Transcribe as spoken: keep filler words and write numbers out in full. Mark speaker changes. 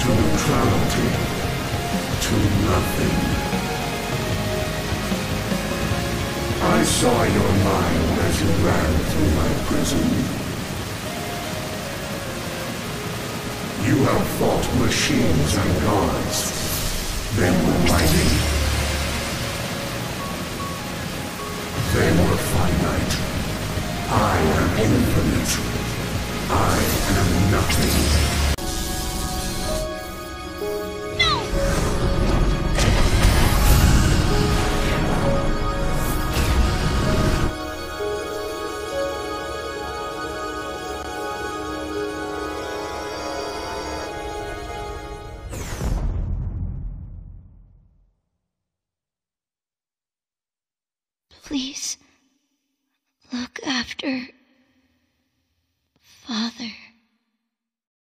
Speaker 1: to neutrality, to nothing. I saw your mind as you ran through my prison. You have fought machines and gods. They were mighty. They were finite. I am infinite. I am nothing.
Speaker 2: Please, look after